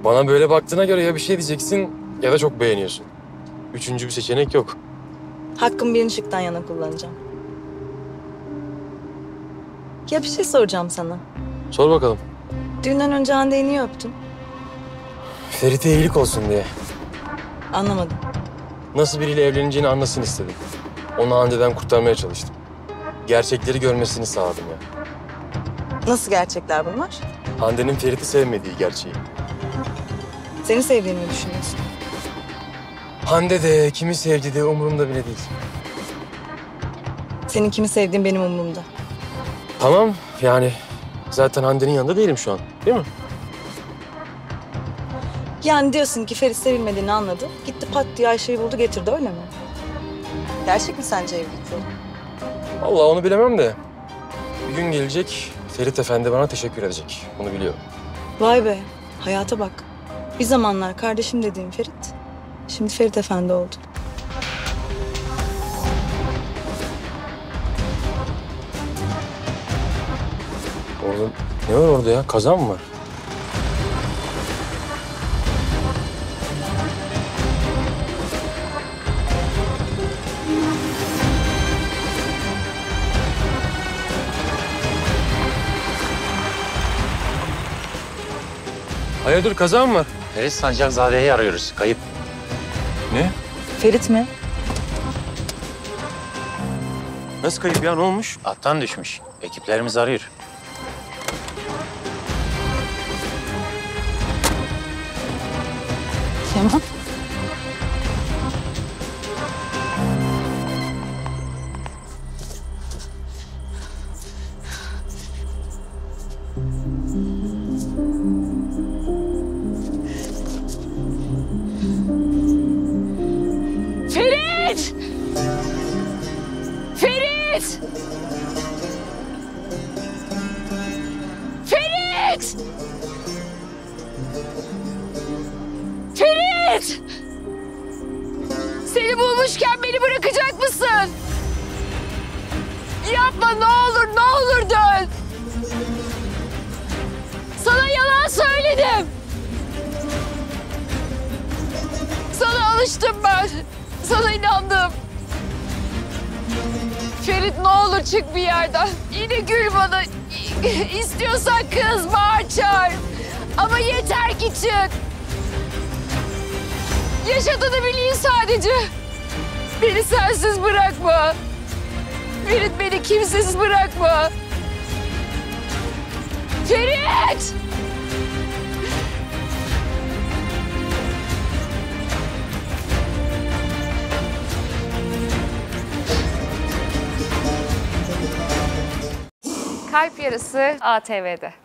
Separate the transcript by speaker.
Speaker 1: Bana böyle baktığına göre ya bir şey diyeceksin ya da çok beğeniyorsun. Üçüncü bir seçenek yok.
Speaker 2: Hakkım birinci şıktan yana kullanacağım. Ya bir şey soracağım sana.
Speaker 1: Sor bakalım.
Speaker 2: Düğünden önce Hande'yi niye öptün?
Speaker 1: Ferit'e iyilik olsun diye.
Speaker 2: Anlamadım.
Speaker 1: Nasıl biriyle evleneceğini anlasın istedim. Onu Hande'den kurtarmaya çalıştım. Gerçekleri görmesini sağladım ya.
Speaker 2: Nasıl gerçekler bunlar?
Speaker 1: Hande'nin Ferit'i sevmediği gerçeği.
Speaker 2: Seni sevdiğini mi düşünüyorsun?
Speaker 1: Hande de kimi sevdi de umurumda bile değil.
Speaker 2: Senin kimi sevdiğin benim umurumda.
Speaker 1: Tamam yani zaten Hande'nin yanında değilim şu an değil mi?
Speaker 2: Yani diyorsun ki Ferit sevilmediğini anladı. Gitti pat diye Ayşe'yi buldu getirdi öyle mi? Gerçek mi sence evlilikleri?
Speaker 1: Vallahi onu bilemem de bir gün gelecek Ferit Efendi bana teşekkür edecek. Bunu biliyorum.
Speaker 2: Vay be, hayata bak. Bir zamanlar kardeşim dediğim Ferit, şimdi Ferit Efendi oldu.
Speaker 1: Orada ne var orada ya? Kazan mı var? Hayırdır kazan mı var?
Speaker 3: Ferit Sancakzade'yi arıyoruz. Kayıp.
Speaker 1: Ne?
Speaker 2: Ferit mi?
Speaker 1: Nasıl kayıp ya? Ne olmuş?
Speaker 3: Attan düşmüş. Ekiplerimiz arıyor.
Speaker 2: Kemal.
Speaker 4: Ferit! Ferit! Ferit! Ferit! Seni bulmuşken beni bırakacak mısın? Yapma ne olur dön. Sana yalan söyledim. Sana alıştım ben. Sana inandım. Ferit ne olur çık bir yerden. Yine gül bana. İstiyorsan kız bağır çağır. Ama yeter ki çık. Yaşadığını bileyim sadece. Beni sensiz bırakma. Ferit beni kimsesiz bırakma. Ferit!
Speaker 5: Kalp Yarısı ATV'de.